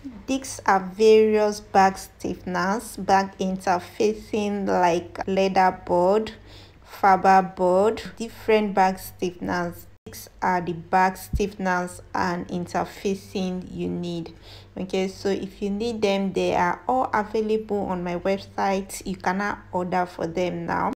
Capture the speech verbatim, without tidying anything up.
These are various back stiffeners, back interfacing like leather board, fiber board, different back stiffeners. These are the back stiffeners and interfacing you need. Okay, so if you need them, they are all available on my website. You cannot order for them now.